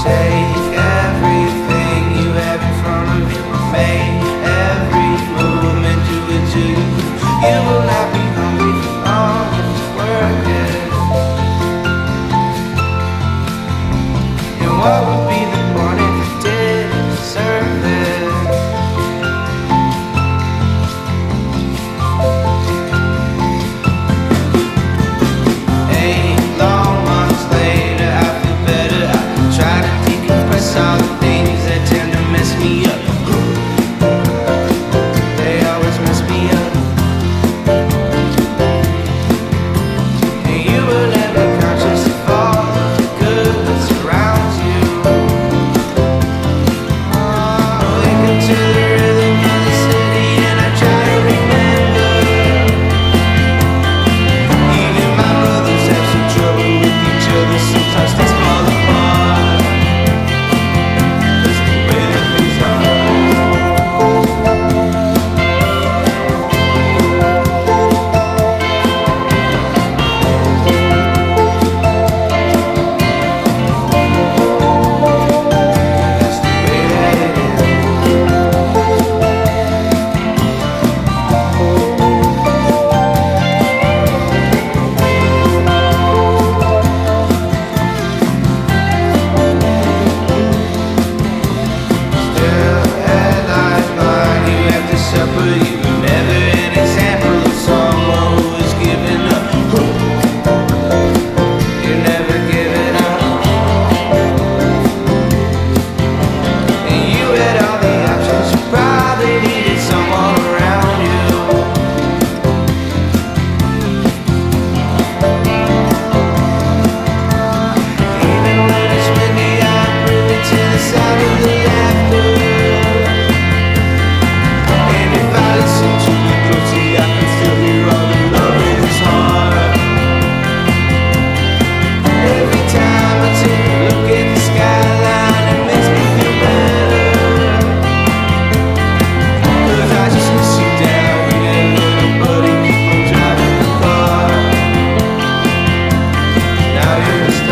Take everything you have in front of you, make every movement, do it to you. You will not be hungry for long if you work it. And what would be the point if you didn't deserve it? All the things that tend to mess me up, they always mess me up. And you were never conscious of all of the good that surrounds you. Oh, wake up to the rhythm of the city and I try to remember. Even my brothers have some trouble with each other, sometimes things fall apart. Now you're